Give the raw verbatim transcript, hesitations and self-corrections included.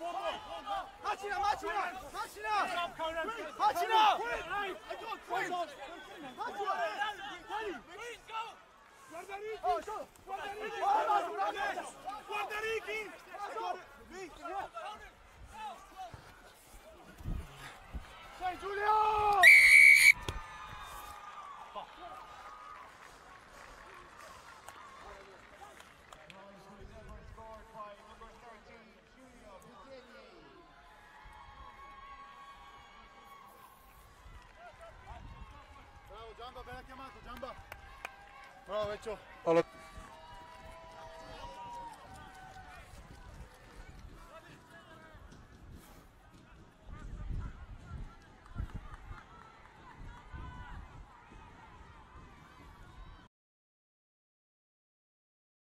Macina, macina, macina! Macina! Guarda Ricky! Guarda Ricky! Guarda Ricky! Sei Giulio! Bravo Giamba, bella chiamata Giamba. Bravo Vecchio.